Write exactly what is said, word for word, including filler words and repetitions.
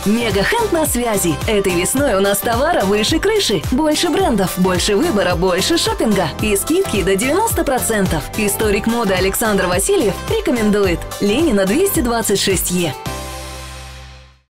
Мегахенд на связи. Этой весной у нас товара выше крыши. Больше брендов, больше выбора, больше шопинга. И скидки до девяноста процентов. Историк моды Александр Васильев рекомендует. Ленина двести двадцать шесть Е.